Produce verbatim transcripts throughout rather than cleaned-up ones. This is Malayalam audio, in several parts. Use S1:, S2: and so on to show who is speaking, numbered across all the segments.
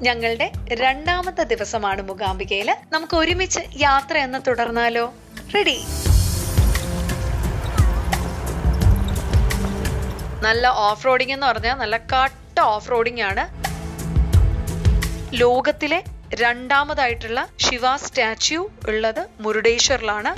S1: ഞങ്ങളുടെ രണ്ടാമത്തെ ദിവസമാണ് മൂകാംബികയില്. നമുക്ക് ഒരുമിച്ച് യാത്ര എന്ന് തുടർന്നാലോ? റെഡി? നല്ല ഓഫ് റോഡിംഗ് എന്ന് പറഞ്ഞാൽ നല്ല കട്ട ഓഫ് റോഡിംഗ് ആണ്. ലോകത്തിലെ രണ്ടാമതായിട്ടുള്ള ശിവ സ്റ്റാച്യു ഉള്ളത് മുരുടേശ്വറിലാണ്.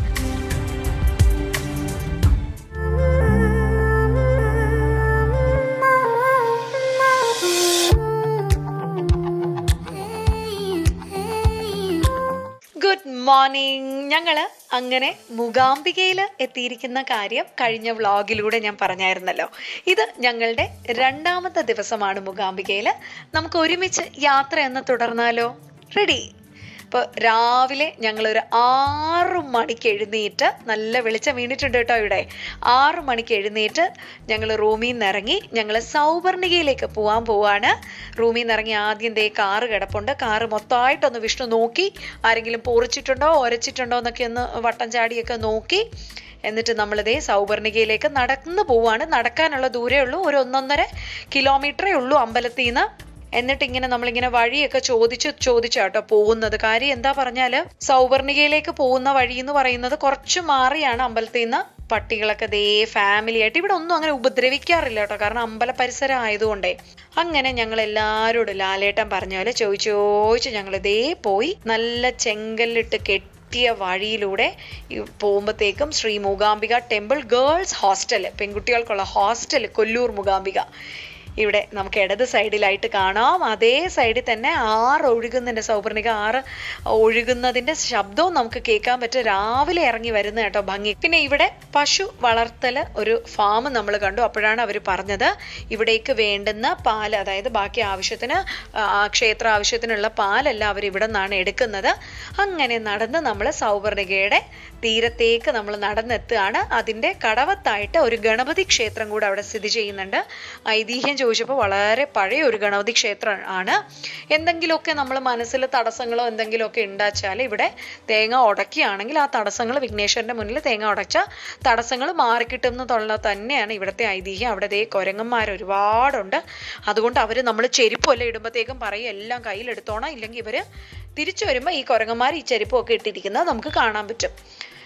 S1: Good morning. ഞങ്ങള് അങ്ങനെ മൂകാംബികയിൽ എത്തിയിരിക്കുന്ന കാര്യം കഴിഞ്ഞ വ്ളോഗിലൂടെ ഞാൻ പറഞ്ഞായിരുന്നല്ലോ. ഇത് ഞങ്ങളുടെ രണ്ടാമത്തെ ദിവസമാണ് മൂകാംബികയിൽ. നമുക്ക് ഒരുമിച്ച് യാത്ര എന്ന് തുടർന്നാലോ? റെഡി? അപ്പോൾ രാവിലെ ഞങ്ങളൊരു ആറു മണിക്ക് എഴുന്നേറ്റ്, നല്ല വെളിച്ചം വീണിട്ടുണ്ട് കേട്ടോ ഇവിടെ, ആറു മണിക്ക് എഴുന്നേറ്റ് ഞങ്ങൾ റൂമിൽ നിന്ന് ഇറങ്ങി. ഞങ്ങൾ സൗവർണികയിലേക്ക് പോകാൻ പോവാണ്. റൂമിൽ നിന്ന് ഇറങ്ങി ആദ്യം ദേ കാറ് കിടപ്പുണ്ട്. കാറ് മൊത്തമായിട്ടൊന്ന് വിഷ്ണു നോക്കി, ആരെങ്കിലും പൊറിച്ചിട്ടുണ്ടോ ഒരച്ചിട്ടുണ്ടോ എന്നൊക്കെ ഒന്ന് വട്ടം ചാടിയൊക്കെ നോക്കി. എന്നിട്ട് നമ്മളിതേ സൗവർണികയിലേക്ക് നടന്നു പോവാണ്. നടക്കാനുള്ള ദൂരേ ഉള്ളൂ, ഒരു ഒന്നൊന്നര കിലോമീറ്ററേ ഉള്ളൂ അമ്പലത്തിൽ നിന്ന്. എന്നിട്ട് ഇങ്ങനെ നമ്മളിങ്ങനെ വഴിയൊക്കെ ചോദിച്ചു ചോദിച്ചാട്ടോ പോകുന്നത്. കാര്യം എന്താ പറഞ്ഞാല് സൗവർണികയിലേക്ക് പോകുന്ന വഴി എന്ന് പറയുന്നത് കുറച്ച് മാറിയാണ് അമ്പലത്തിൽ നിന്ന്. പട്ടികളൊക്കെ ദേ ഫാമിലി ആയിട്ട് ഇവിടെ ഒന്നും അങ്ങനെ ഉപദ്രവിക്കാറില്ല കേട്ടോ, കാരണം അമ്പല പരിസരം ആയതുകൊണ്ടേ. അങ്ങനെ ഞങ്ങൾ എല്ലാവരോടും ലാലേട്ടൻ പറഞ്ഞ പോലെ ചോദിച്ചു ചോദിച്ചു ഞങ്ങൾ ദേ പോയി. നല്ല ചെങ്കല്ലിട്ട് കെട്ടി വഴിയിലൂടെ പോകുമ്പോഴത്തേക്കും Shri Mookambika temple girls hostel, പെൺകുട്ടികൾക്കുള്ള ഹോസ്റ്റൽ കൊല്ലൂർ മൂകാംബിക ഇവിടെ നമുക്ക് ഇടത് സൈഡിലായിട്ട് കാണാം. അതേ സൈഡിൽ തന്നെ ആറ് ഒഴുകുന്നുണ്ട്, സൗവർണിക ആറ് ഒഴുകുന്നതിന്റെ ശബ്ദവും നമുക്ക് കേൾക്കാൻ പറ്റും. രാവിലെ ഇറങ്ങി വരുന്ന കേട്ടോ ഭംഗി. പിന്നെ ഇവിടെ പശു വളർത്തല് ഒരു ഫാം നമ്മൾ കണ്ടു. അപ്പോഴാണ് അവർ പറഞ്ഞത് ഇവിടേക്ക് വേണ്ടുന്ന പാല്, അതായത് ബാക്കി ആവശ്യത്തിന് ക്ഷേത്ര ആവശ്യത്തിനുള്ള പാലെല്ലാം അവർ ഇവിടെ നിന്നാണ് എടുക്കുന്നത്. അങ്ങനെ നടന്ന് നമ്മൾ സൗവർണികയുടെ തീരത്തേക്ക് നമ്മൾ നടന്നെത്തുകയാണ്. അതിന്റെ കടവത്തായിട്ട് ഒരു ഗണപതി ക്ഷേത്രം കൂടെ അവിടെ സ്ഥിതി ചെയ്യുന്നുണ്ട്. ഐതിഹ്യം ചോദിച്ചപ്പോൾ വളരെ പഴയ ഒരു ഗണപതി ക്ഷേത്രം ആണ്. എന്തെങ്കിലുമൊക്കെ നമ്മൾ മനസ്സിൽ തടസ്സങ്ങളോ എന്തെങ്കിലുമൊക്കെ ഉണ്ടാച്ചാൽ ഇവിടെ തേങ്ങ ഉടക്കുകയാണെങ്കിൽ ആ തടസ്സങ്ങൾ വിഘ്നേശ്വരന്റെ മുന്നിൽ തേങ്ങ ഉടച്ച തടസ്സങ്ങൾ മാറിക്കിട്ടുന്നതുള്ള തന്നെയാണ് ഇവിടുത്തെ ഐതിഹ്യം. അവിടെ ദേ കുരങ്ങന്മാർ ഒരുപാടുണ്ട്. അതുകൊണ്ട് അവർ നമ്മൾ ചെരുപ്പല്ല ഇടുമ്പോഴത്തേക്കും പറയും എല്ലാം കയ്യിലെടുത്തോണം, ഇല്ലെങ്കിൽ ഇവർ തിരിച്ചു വരുമ്പോൾ ഈ കുരങ്ങന്മാർ ഈ ചെരുപ്പൊക്കെ ഇട്ടിരിക്കുന്നത് നമുക്ക് കാണാൻ പറ്റും.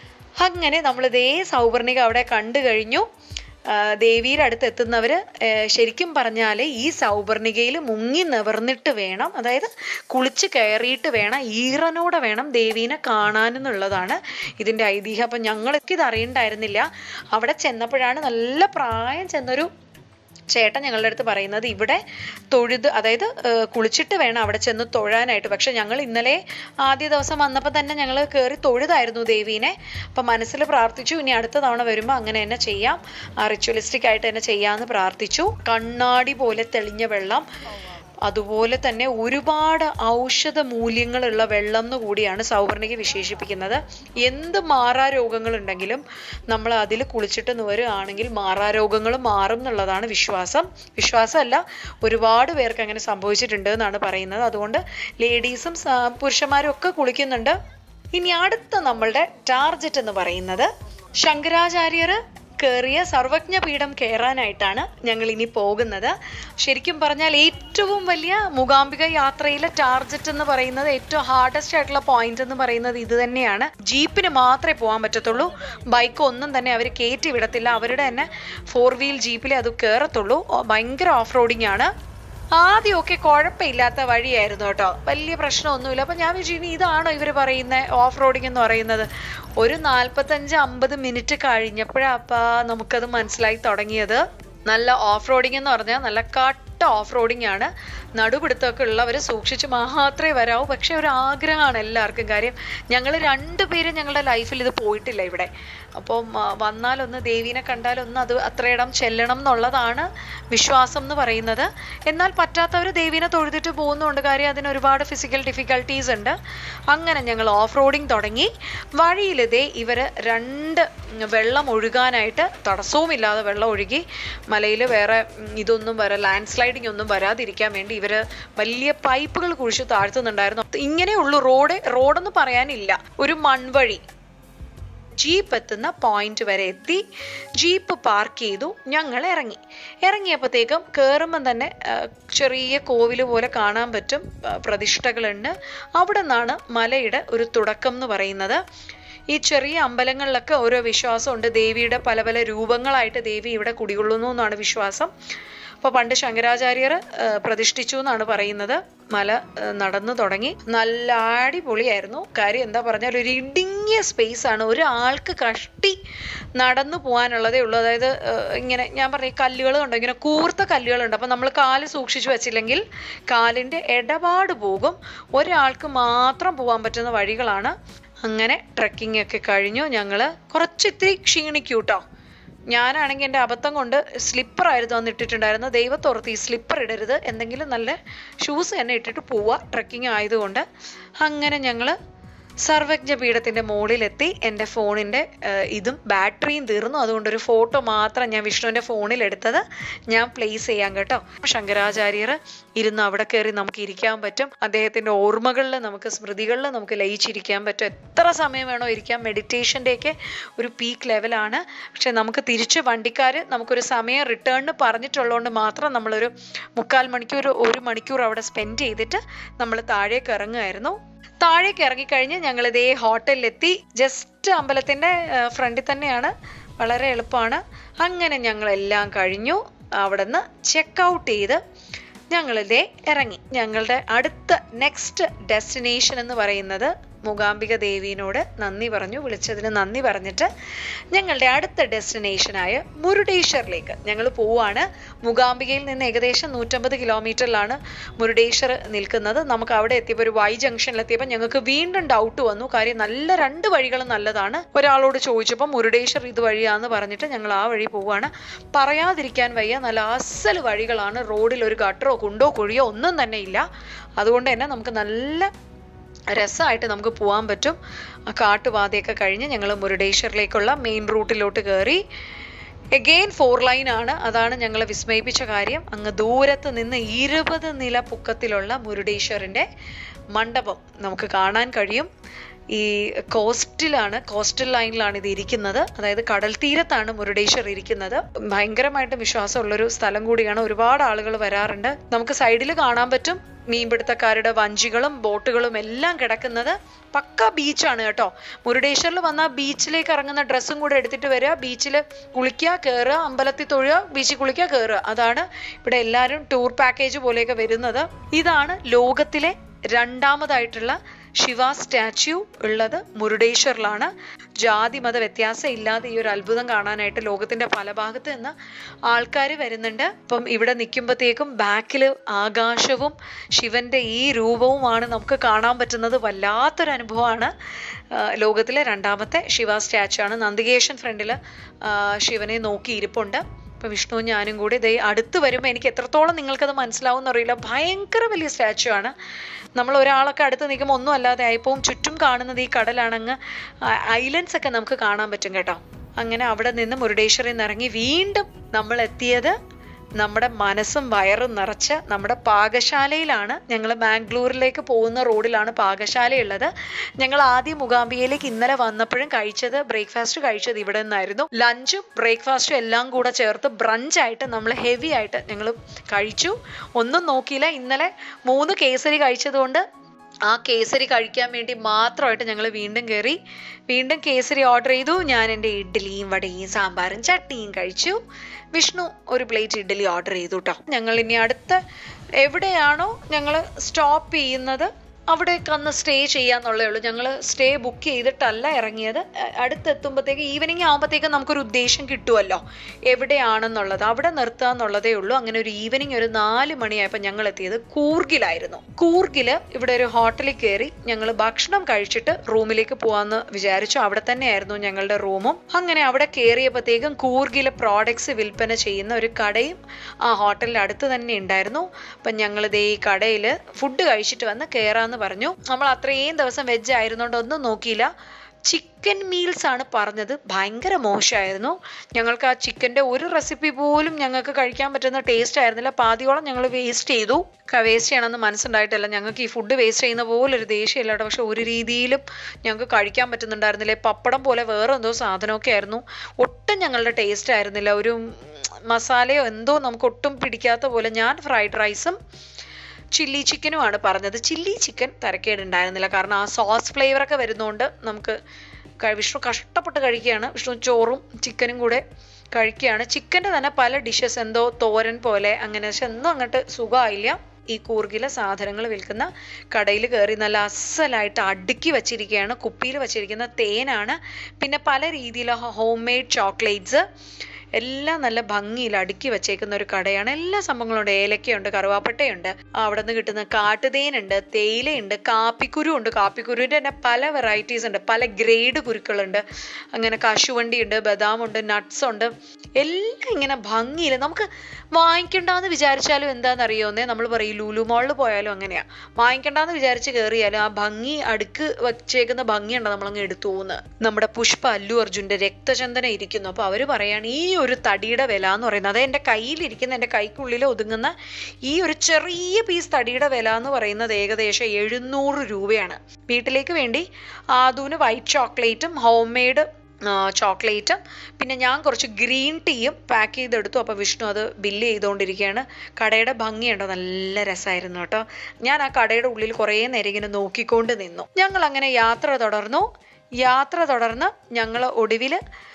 S1: അങ്ങനെ നമ്മൾ ദേ സൗവർണിക അവിടെ കണ്ടു കഴിഞ്ഞു. ദേവിയുടെ അടുത്ത് എത്തുന്നവർ ശരിക്കും പറഞ്ഞാൽ ഈ സൗവർണികയിൽ മുങ്ങി നിവർന്നിട്ട് വേണം, അതായത് കുളിച്ച് കയറിയിട്ട് വേണം, ഈറനോടെ വേണം ദേവീനെ കാണാനെന്നുള്ളതാണ് ഇതിൻ്റെ ഐതിഹ്യം. അപ്പം ഞങ്ങൾക്ക് ഇത് അറിയണ്ടായിരുന്നില്ല. അവിടെ ചെന്നപ്പോഴാണ് നല്ല പ്രായം ചെന്നൊരു ചേട്ടൻ ഞങ്ങളുടെ അടുത്ത് പറയുന്നത് ഇവിടെ തൊഴുത്, അതായത് കുളിച്ചിട്ട് വേണം അവിടെ ചെന്ന് തൊഴാനായിട്ട്. പക്ഷെ ഞങ്ങൾ ഇന്നലെ ആദ്യ ദിവസം വന്നപ്പോൾ തന്നെ ഞങ്ങൾ കയറി തൊഴുതായിരുന്നു ദേവീനെ. അപ്പം മനസ്സിൽ പ്രാർത്ഥിച്ചു ഇനി അടുത്ത തവണ വരുമ്പോൾ അങ്ങനെ തന്നെ ചെയ്യാം, റിച്വലിസ്റ്റിക് ആയിട്ട് തന്നെ ചെയ്യാമെന്ന് പ്രാർത്ഥിച്ചു. കണ്ണാടി പോലെ തെളിഞ്ഞ വെള്ളം, അതുപോലെ തന്നെ ഒരുപാട് ഔഷധ മൂല്യങ്ങളുള്ള വെള്ളം എന്ന് കൂടിയാണ് സൗവർണിക വിശേഷിപ്പിക്കുന്നത്. എന്ത് മാറാരോഗങ്ങളുണ്ടെങ്കിലും നമ്മൾ അതിൽ കുളിച്ചിട്ട് വരികയാണെങ്കിൽ മാറാരോഗങ്ങൾ മാറും എന്നുള്ളതാണ് വിശ്വാസം. വിശ്വാസമല്ല, ഒരുപാട് പേർക്ക് അങ്ങനെ സംഭവിച്ചിട്ടുണ്ട് എന്നാണ് പറയുന്നത്. അതുകൊണ്ട് ലേഡീസും പുരുഷന്മാരും ഒക്കെ കുളിക്കുന്നുണ്ട്. ഇനി അടുത്ത നമ്മളുടെ ടാർജറ്റ് എന്ന് പറയുന്നത് ശങ്കരാചാര്യർ കയറിയ സർവജ്ഞ പീഠം കയറാനായിട്ടാണ് ഞങ്ങൾ ഇനി പോകുന്നത്. ശരിക്കും പറഞ്ഞാൽ ഏറ്റവും വലിയ മൂകാംബിക യാത്രയിലെ ടാർജറ്റ് എന്ന് പറയുന്നത്, ഏറ്റവും ഹാർഡസ്റ്റ് ആയിട്ടുള്ള പോയിന്റ് എന്ന് പറയുന്നത് ഇത് തന്നെയാണ്. ജീപ്പിന് മാത്രമേ പോകാൻ പറ്റത്തുള്ളൂ, ബൈക്ക് ഒന്നും തന്നെ അവർ കയറ്റി വിടത്തില്ല. അവരുടെ തന്നെ ഫോർ വീൽ ജീപ്പിലേ അത് കയറത്തുള്ളൂ. ഭയങ്കര ഓഫ് റോഡിങ് ആണ്. ആദ്യമൊക്കെ കുഴപ്പമില്ലാത്ത വഴിയായിരുന്നു കേട്ടോ, വലിയ പ്രശ്നമൊന്നുമില്ല. അപ്പം ഞാൻ വിചാരിച്ചു ഇനി ഇതാണോ ഇവർ പറയുന്നത് ഓഫ് റോഡിങ് എന്ന് പറയുന്നത്. ഒരു നാൽപ്പത്തഞ്ച് അമ്പത് മിനിറ്റ് കഴിഞ്ഞപ്പോഴാപ്പാ നമുക്കത് മനസ്സിലായി തുടങ്ങിയത്. നല്ല ഓഫ് റോഡിങ് എന്ന് പറഞ്ഞാൽ നല്ല കട്ട ഓഫ് റോഡിങ് ആണ്. നടുപിടുത്തമൊക്കെ ഉള്ളവർ സൂക്ഷിച്ച് മാത്രമേ വരാവൂ. പക്ഷെ ഒരു ആഗ്രഹമാണ് എല്ലാവർക്കും. കാര്യം ഞങ്ങൾ രണ്ടുപേരും ഞങ്ങളുടെ ലൈഫിൽ ഇത് പോയിട്ടില്ല ഇവിടെ. അപ്പം വന്നാലൊന്ന് ദേവീനെ കണ്ടാലൊന്ന് അത് അത്രയിടം ചെല്ലണം എന്നുള്ളതാണ് വിശ്വാസം എന്ന് പറയുന്നത്. എന്നാൽ പറ്റാത്തവർ ദേവീനെ തൊഴുതിട്ട് പോകുന്നുണ്ട്. കാര്യം അതിന് ഒരുപാട് ഫിസിക്കൽ ഡിഫിക്കൽട്ടീസ് ഉണ്ട്. അങ്ങനെ ഞങ്ങൾ ഓഫ് റോഡിങ് തുടങ്ങി. വഴിയിലിതേ ഇവർ രണ്ട് വെള്ളം ഒഴുകാനായിട്ട് തടസ്സവുമില്ലാതെ വെള്ളം ഒഴുകി. മലയിൽ വേറെ ഇതൊന്നും വരാ ലാൻഡ് സ്ലൈഡിങ് ഒന്നും വരാതിരിക്കാൻ വേണ്ടി ഇവര് വലിയ പൈപ്പുകൾ കുഴിച്ച് താഴ്ത്തുന്നുണ്ടായിരുന്നു. ഇങ്ങനെയുള്ളൂ റോഡ് റോഡൊന്നും പറയാനില്ല, ഒരു മൺവഴി. ജീപ്പ് എത്തുന്ന പോയിന്റ് വരെ എത്തി. ജീപ്പ് പാർക്ക് ചെയ്തു. ഞങ്ങൾ ഇറങ്ങി. ഇറങ്ങിയപ്പോഴത്തേക്കും കയറുമ്പം തന്നെ ചെറിയ കോവില് പോലെ കാണാൻ പറ്റും, പ്രതിഷ്ഠകളുണ്ട്. അവിടെ നിന്നാണ് മലയുടെ ഒരു തുടക്കം എന്ന് പറയുന്നത്. ഈ ചെറിയ അമ്പലങ്ങളിലൊക്കെ ഓരോ വിശ്വാസമുണ്ട്. ദേവിയുടെ പല പല രൂപങ്ങളായിട്ട് ദേവി ഇവിടെ കുടികൊള്ളുന്നു എന്നാണ് വിശ്വാസം. അപ്പോൾ പണ്ട് ശങ്കരാചാര്യർ പ്രതിഷ്ഠിച്ചു എന്നാണ് പറയുന്നത്. മല നടന്നു തുടങ്ങി. നല്ല അടിപൊളിയായിരുന്നു. കാര്യം എന്താ പറഞ്ഞാൽ ഒരു ഇടുങ്ങിയ സ്പേസ് ആണ്, ഒരാൾക്ക് കഷ്ടി നടന്നു പോകാനുള്ളതേ ഉള്ളൂ. അതായത് ഇങ്ങനെ ഞാൻ പറഞ്ഞ കല്ലുകൾ കണ്ടോ, ഇങ്ങനെ കൂർത്ത കല്ലുകളുണ്ട്. അപ്പം നമ്മൾ കാല് സൂക്ഷിച്ചു വെച്ചില്ലെങ്കിൽ കാലിൻ്റെ ഇടപാട് പോകും. ഒരാൾക്ക് മാത്രം പോകാൻ പറ്റുന്ന വഴികളാണ്. അങ്ങനെ ട്രെക്കിംഗ് ഒക്കെ കഴിഞ്ഞു. ഞങ്ങൾ കുറച്ച് ഇത്തിരി ക്ഷീണിക്കൂട്ടോ. ഞാനാണെങ്കിൽ എൻ്റെ അബദ്ധം കൊണ്ട് സ്ലിപ്പറായിരുന്നു അന്ന് ഇട്ടിട്ടുണ്ടായിരുന്നു. ദൈവത്തോർത്ത് ഈ സ്ലിപ്പർ ഇടരുത്, എന്തെങ്കിലും നല്ല ഷൂസ് തന്നെ ഇട്ടിട്ട് പോവുക, ട്രെക്കിംഗ് ആയതുകൊണ്ട്. അങ്ങനെ ഞങ്ങൾ സർവജ്ഞ പീഠത്തിൻ്റെ മുകളിലെത്തി. എൻ്റെ ഫോണിൻ്റെ ഇതും ബാറ്ററിയും തീർന്നു. അതുകൊണ്ടൊരു ഫോട്ടോ മാത്രം ഞാൻ വിഷ്ണുവിൻ്റെ ഫോണിൽ എടുത്തത് ഞാൻ പ്ലേസ് ചെയ്യാം കേട്ടോ. ശങ്കരാചാര്യർ ഇരുന്ന് അവിടെ കയറി നമുക്ക് ഇരിക്കാൻ പറ്റും. അദ്ദേഹത്തിൻ്റെ ഓർമ്മകളിൽ നമുക്ക്, സ്മൃതികളിൽ നമുക്ക് ലയിച്ചിരിക്കാൻ പറ്റും. എത്ര സമയം വേണോ ഇരിക്കാം. മെഡിറ്റേഷൻ്റെയൊക്കെ ഒരു പീക്ക് ലെവലാണ്. പക്ഷെ നമുക്ക് തിരിച്ച് വണ്ടിക്കാർ നമുക്കൊരു സമയം റിട്ടേണിന് പറഞ്ഞിട്ടുള്ളതുകൊണ്ട് മാത്രം നമ്മളൊരു മുക്കാൽ മണിക്കൂർ ഒരു മണിക്കൂർ അവിടെ സ്പെൻഡ് ചെയ്തിട്ട് നമ്മൾ താഴേക്ക് ഇറങ്ങുമായിരുന്നു. താഴേക്ക് ഇറങ്ങിക്കഴിഞ്ഞ് ഞങ്ങൾ ഇതേ ഹോട്ടലിലെത്തി. ജസ്റ്റ് അമ്പലത്തിൻ്റെ ഫ്രണ്ടിൽ തന്നെയാണ്, വളരെ എളുപ്പമാണ്. അങ്ങനെ ഞങ്ങളെല്ലാം കഴിഞ്ഞു. അവിടെ നിന്ന് ചെക്ക് ഔട്ട് ചെയ്ത് ഞങ്ങളിതേ ഇറങ്ങി. ഞങ്ങളുടെ അടുത്ത നെക്സ്റ്റ് ഡെസ്റ്റിനേഷൻ എന്ന് പറയുന്നത് മൂകാംബിക ദേവീനോട് നന്ദി പറഞ്ഞു, വിളിച്ചതിന് നന്ദി പറഞ്ഞിട്ട് ഞങ്ങളുടെ അടുത്ത ഡെസ്റ്റിനേഷനായ മുരുടേശ്വറിലേക്ക് ഞങ്ങൾ പോവാണ്. മൂകാംബികയിൽ നിന്ന് ഏകദേശം നൂറ്റമ്പത് കിലോമീറ്ററിലാണ് മുരുടേശ്വർ നിൽക്കുന്നത്. നമുക്ക് അവിടെ എത്തിയപ്പോൾ ഒരു വൈ ജംഗ്ഷനിലെത്തിയപ്പോൾ ഞങ്ങൾക്ക് വീണ്ടും ഡൗട്ട് വന്നു. കാര്യം നല്ല രണ്ട് വഴികളും നല്ലതാണ്. ഒരാളോട് ചോദിച്ചപ്പോൾ മുരുടേശ്വർ ഇത് വഴിയാന്ന് പറഞ്ഞിട്ട് ഞങ്ങൾ ആ വഴി പോവാണ്. പറയാതിരിക്കാൻ വയ്യ, നല്ല അസൽ വഴികളാണ്. റോഡിൽ ഒരു ഗട്ടറോ കുണ്ടോ കുഴിയോ ഒന്നും തന്നെ ഇല്ല. അതുകൊണ്ട് തന്നെ നമുക്ക് നല്ല രസമായിട്ട് നമുക്ക് പോകാൻ പറ്റും. കാട്ടുപാതയൊക്കെ കഴിഞ്ഞ് ഞങ്ങൾ മുരുടേശ്വറിലേക്കുള്ള മെയിൻ റൂട്ടിലോട്ട് കയറി. എഗെയിൻ ഫോർ ലൈൻ ആണ്. അതാണ് ഞങ്ങളെ വിസ്മയിപ്പിച്ച കാര്യം. അങ്ങ് ദൂരത്ത് നിന്ന് ഇരുപത് നില പൊക്കത്തിലുള്ള മുരുടേശ്വറിൻ്റെ മണ്ഡപം നമുക്ക് കാണാൻ കഴിയും. ഈ കോസ്റ്റിലാണ്, കോസ്റ്റൽ ലൈനിലാണ് ഇത് ഇരിക്കുന്നത്. അതായത് കടൽ തീരത്താണ് മുരുടേശ്വർ ഇരിക്കുന്നത്. ഭയങ്കരമായിട്ട് വിശ്വാസമുള്ളൊരു സ്ഥലം കൂടിയാണ്. ഒരുപാട് ആളുകൾ വരാറുണ്ട്. നമുക്ക് സൈഡിൽ കാണാൻ പറ്റും മീൻപിടുത്തക്കാരുടെ വഞ്ചികളും ബോട്ടുകളും എല്ലാം കിടക്കുന്നത്. പക്ക ബീച്ചാണ് കേട്ടോ. മുരുടേശ്വറിൽ വന്നാൽ ബീച്ചിലേക്ക് ഇറങ്ങുന്ന ഡ്രസ്സും കൂടെ എടുത്തിട്ട് വരിക, ബീച്ചിൽ കുളിക്കുക, കയറുക, അമ്പലത്തിൽ തൊഴുക, ബീച്ചിൽ കുളിക്കുക, കയറുക. അതാണ് ഇവിടെ എല്ലാവരും ടൂർ പാക്കേജ് പോലെയൊക്കെ വരുന്നത്. ഇതാണ് ലോകത്തിലെ രണ്ടാമതായിട്ടുള്ള ശിവ സ്റ്റാച്യു ഉള്ളത് മുരുടേശ്വറിലാണ്. ജാതി മത വ്യത്യാസം ഇല്ലാതെ ഈ ഒരു അത്ഭുതം കാണാനായിട്ട് ലോകത്തിന്റെ പല ഭാഗത്ത് നിന്ന് ആൾക്കാർ വരുന്നുണ്ട്. അപ്പം ഇവിടെ നിൽക്കുമ്പോഴത്തേക്കും ബാക്കിൽ ആകാശവും ശിവന്റെ ഈ രൂപവുമാണ് നമുക്ക് കാണാൻ പറ്റുന്നത്. വല്ലാത്തൊരു അനുഭവമാണ്. ലോകത്തിലെ രണ്ടാമത്തെ ശിവ സ്റ്റാച്യു ആണ്. നന്ദികേശൻ ഫ്രണ്ടിൽ ശിവനെ നോക്കി ഇരിപ്പുണ്ട്. ഇപ്പം വിഷ്ണുവും ഞാനും കൂടി ദേ അടുത്ത് വരുമ്പോൾ എനിക്ക് എത്രത്തോളം നിങ്ങൾക്കത് മനസ്സിലാവും എന്നറിയില്ല. ഭയങ്കര വലിയ സ്റ്റാച്യു ആണ്. നമ്മൾ ഒരാളൊക്കെ അടുത്ത് നിൽക്കുമ്പോൾ ഒന്നും അല്ലാതെ ആയിപ്പോവും. ചുറ്റും കാണുന്നത് ഈ കടലാണങ്ങ് ഐലൻഡ്സ് ഒക്കെ നമുക്ക് കാണാൻ പറ്റും കേട്ടോ. അങ്ങനെ അവിടെ നിന്ന് മുരുടേശ്വറിൽ നിന്ന് ഇറങ്ങി വീണ്ടും നമ്മൾ എത്തിയത് നമ്മുടെ മനസ്സും വയറും നിറച്ച് നമ്മുടെ പാകശാലയിലാണ്. ഞങ്ങൾ ബാംഗ്ലൂരിലേക്ക് പോകുന്ന റോഡിലാണ് പാകശാലയുള്ളത്. ഞങ്ങൾ ആദ്യം മൂകാംബികയിലേക്ക് ഇന്നലെ വന്നപ്പോഴും കഴിച്ചത് ബ്രേക്ക്ഫാസ്റ്റ് കഴിച്ചത് ഇവിടെ നിന്നായിരുന്നു. ലഞ്ചും ബ്രേക്ക്ഫാസ്റ്റും എല്ലാം കൂടെ ചേർത്ത് ബ്രഞ്ചായിട്ട് നമ്മൾ ഹെവി ആയിട്ട് ഞങ്ങൾ കഴിച്ചു. ഒന്നും നോക്കിയില്ല. ഇന്നലെ മൂന്ന് കേസരി കഴിച്ചതുകൊണ്ട് ആ കേസരി കഴിക്കാൻ വേണ്ടി മാത്രമായിട്ട് ഞങ്ങൾ വീണ്ടും കയറി. വീണ്ടും കേസരി ഓർഡർ ചെയ്തു. ഞാൻ എൻ്റെ ഇഡ്ഡലിയും വടയും സാമ്പാറും ചട്നിയും കഴിച്ചു. വിഷ്ണു ഒരു പ്ലേറ്റ് ഇഡ്ഡലി ഓർഡർ ചെയ്തു കേട്ടോ. ഞങ്ങൾ ഇനി അടുത്ത എവിടെയാണോ ഞങ്ങൾ സ്റ്റോപ്പ് ചെയ്യുന്നത് അവിടേക്ക് അന്ന് സ്റ്റേ ചെയ്യാന്നുള്ളേ ഉള്ളൂ. ഞങ്ങൾ സ്റ്റേ ബുക്ക് ചെയ്തിട്ടല്ല ഇറങ്ങിയത്. അടുത്തെത്തുമ്പോഴത്തേക്ക് ഈവനിങ് ആകുമ്പോഴത്തേക്കും നമുക്കൊരു ഉദ്ദേശം കിട്ടുമല്ലോ എവിടെയാണെന്നുള്ളത്. അവിടെ നിർത്തുക എന്നുള്ളതേ ഉള്ളൂ. അങ്ങനെ ഒരു ഈവനിങ് ഒരു നാല് മണിയായപ്പോൾ ഞങ്ങൾ എത്തിയത് കൂർഗിലായിരുന്നു. കൂർഗിൽ ഇവിടെ ഒരു ഹോട്ടലിൽ കയറി ഞങ്ങൾ ഭക്ഷണം കഴിച്ചിട്ട് റൂമിലേക്ക് പോകാമെന്ന് വിചാരിച്ചു. അവിടെ തന്നെയായിരുന്നു ഞങ്ങളുടെ റൂമും. അങ്ങനെ അവിടെ കയറിയപ്പോഴത്തേക്കും കൂർഗിലെ പ്രോഡക്ട്സ് വിൽപ്പന ചെയ്യുന്ന ഒരു കടയും ആ ഹോട്ടലിൻ്റെ അടുത്ത് തന്നെ ഉണ്ടായിരുന്നു. അപ്പം ഞങ്ങളിതേ ഈ കടയിൽ ഫുഡ് കഴിച്ചിട്ട് വന്ന് കയറാമെന്ന് പറഞ്ഞു. നമ്മൾ അത്രയും ദിവസം വെജ് ആയിരുന്നോണ്ട് ഒന്നും നോക്കിയില്ല. ചിക്കൻ മീൽസ് ആണ് പറഞ്ഞത്. ഭയങ്കര മോശമായിരുന്നു. ഞങ്ങൾക്ക് ആ ചിക്കൻ്റെ ഒരു റെസിപ്പി പോലും ഞങ്ങൾക്ക് കഴിക്കാൻ പറ്റുന്ന ടേസ്റ്റ് ആയിരുന്നില്ല. പാതിയോളം ഞങ്ങൾ വേസ്റ്റ് ചെയ്തു. വേസ്റ്റ് ചെയ്യണമെന്ന് മനസ്സുണ്ടായിട്ടല്ല, ഞങ്ങൾക്ക് ഈ ഫുഡ് വേസ്റ്റ് ചെയ്യുന്ന പോലെ ഒരു ദേഷ്യമില്ല കേട്ടോ. പക്ഷെ ഒരു രീതിയിലും ഞങ്ങൾക്ക് കഴിക്കാൻ പറ്റുന്നുണ്ടായിരുന്നില്ല. പപ്പടം പോലെ വേറെ എന്തോ സാധനമൊക്കെ ആയിരുന്നു. ഒട്ടും ഞങ്ങളുടെ ടേസ്റ്റ് ആയിരുന്നില്ല. ഒരു മസാലയോ എന്തോ നമുക്ക് ഒട്ടും പിടിക്കാത്ത പോലെ. ഞാൻ ഫ്രൈഡ് റൈസും ചില്ലി ചിക്കനുമാണ് പറഞ്ഞത്. ചില്ലി ചിക്കൻ തരക്കേടുണ്ടായിരുന്നില്ല, കാരണം ആ സോസ് ഫ്ലേവറൊക്കെ വരുന്നതുകൊണ്ട് നമുക്ക് വിഷ്ണു കഷ്ടപ്പെട്ട് കഴിക്കുകയാണ്. വിഷ്ണു ചോറും ചിക്കനും കൂടെ കഴിക്കുകയാണ്. ചിക്കൻ്റെ തന്നെ പല ഡിഷസ് എന്തോ തോരൻ പോലെ അങ്ങനെ, പക്ഷെ എന്തോ അങ്ങോട്ട് സുഖമായില്ല. ഈ കൂർഗിലെ സാധനങ്ങൾ വിൽക്കുന്ന കടയിൽ കയറി നല്ല അസലായിട്ട് അടുക്കി വച്ചിരിക്കുകയാണ്. കുപ്പിയിൽ വച്ചിരിക്കുന്ന തേനാണ്. പിന്നെ പല രീതിയിലുള്ള ഹോം മെയ്ഡ് ചോക്ലേറ്റ്സ് എല്ലാം നല്ല ഭംഗിയിൽ അടുക്കി വെച്ചേക്കുന്ന ഒരു കടയാണ്. എല്ലാ സംഭവങ്ങളുണ്ട്. ഏലക്കയുണ്ട്, കറുവാപ്പട്ടയുണ്ട്, അവിടെ നിന്ന് കിട്ടുന്ന കാട്ടുതേനുണ്ട്, തേയിലയുണ്ട്, കാപ്പിക്കുരു ഉണ്ട്. കാപ്പിക്കുരുവിൻ്റെ തന്നെ പല വെറൈറ്റീസ് ഉണ്ട്, പല ഗ്രേഡ് കുരുക്കളുണ്ട്. അങ്ങനെ കശുവണ്ടി ഉണ്ട്, ബദാമുണ്ട്, നട്ട്സ് ഉണ്ട്. എല്ലാം ഇങ്ങനെ ഭംഗിയിൽ നമുക്ക് വാങ്ങിക്കണ്ടെന്ന് വിചാരിച്ചാലും എന്താണെന്നറിയോന്നേ, നമ്മൾ പറയും ലൂലു മോളിൽ പോയാലും അങ്ങനെയാണ്. വാങ്ങിക്കണ്ടെന്ന് വിചാരിച്ച് കയറിയാലും ആ ഭംഗി അടുക്ക് വച്ചേക്കുന്ന ഭംഗിയുണ്ട് നമ്മളങ്ങ് എടുത്തു പോകുന്നത്. നമ്മുടെ പുഷ്പ അല്ലു അർജുൻ്റെ രക്തചന്ദന ഇരിക്കുന്നു. അപ്പോൾ അവർ പറയാണ് ഈ ഒരു തടിയുടെ വില എന്ന് പറയുന്നത്, അത് എൻ്റെ കയ്യിലിരിക്കുന്ന എൻ്റെ കൈക്കുള്ളിൽ ഒതുങ്ങുന്ന ഈ ഒരു ചെറിയ പീസ് തടിയുടെ വില എന്ന് പറയുന്നത് ഏകദേശം എഴുന്നൂറ് രൂപയാണ്. വീട്ടിലേക്ക് വേണ്ടി ആദൂന് വൈറ്റ് ചോക്ലേറ്റും ഹോം മെയ്ഡ് ചോക്ലേറ്റും പിന്നെ ഞാൻ കുറച്ച് ഗ്രീൻ ടീയും പാക്ക് ചെയ്തെടുത്തു. അപ്പോൾ വിഷ്ണു അത് ബില്ല് ചെയ്തുകൊണ്ടിരിക്കുകയാണ്. കടയുടെ ഭംഗിയുണ്ടോ, നല്ല രസമായിരുന്നു കേട്ടോ. ഞാൻ ആ കടയുടെ ഉള്ളിൽ കുറേ നേരം ഇങ്ങനെ നോക്കിക്കൊണ്ട് നിന്നു. ഞങ്ങൾ അങ്ങനെ യാത്ര തുടർന്നു. യാത്ര തുടർന്ന് ഞങ്ങൾ ഒടുവിൽ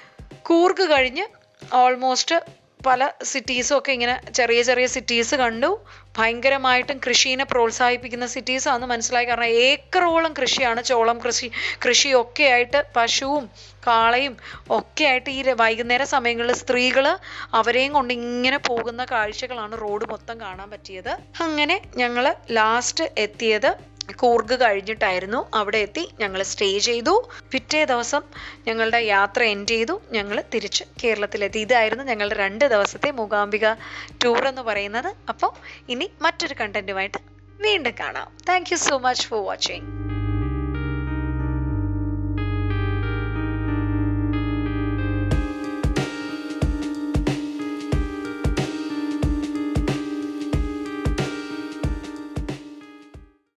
S1: കൂർഗ് കഴിഞ്ഞ് ഓൾമോസ്റ്റ് പല സിറ്റീസും ഒക്കെ ഇങ്ങനെ ചെറിയ ചെറിയ സിറ്റീസ് കണ്ടു. ഭയങ്കരമായിട്ടും കൃഷിയെ പ്രോത്സാഹിപ്പിക്കുന്ന സിറ്റീസാണെന്ന് മനസ്സിലായി. കാരണം ഏക്കറോളം കൃഷിയാണ്, ചോളം കൃഷി കൃഷിയൊക്കെ ആയിട്ട് പശുവും കാളയും ഒക്കെ ആയിട്ട് ഈ വൈകുന്നേര സമയങ്ങളിൽ സ്ത്രീകൾ അവരെയും കൊണ്ട് ഇങ്ങനെ പോകുന്ന കാഴ്ചകളാണ് റോഡ് മൊത്തം കാണാൻ പറ്റിയത്. അങ്ങനെ ഞങ്ങൾ ലാസ്റ്റ് എത്തിയത് കൂർഗ് കഴിഞ്ഞിട്ടായിരുന്നു. അവിടെ എത്തി ഞങ്ങൾ സ്റ്റേ ചെയ്തു. പിറ്റേ ദിവസം ഞങ്ങളുടെ യാത്ര എൻഡ് ചെയ്തു. ഞങ്ങൾ തിരിച്ച് കേരളത്തിലെത്തി. ഇതായിരുന്നു ഞങ്ങളുടെ രണ്ട് ദിവസത്തെ മൂകാംബിക ടൂർ എന്ന് പറയുന്നത്. അപ്പോൾ ഇനി മറ്റൊരു കണ്ടന്റുമായിട്ട് വീണ്ടും കാണാം. Thank you so much for watching.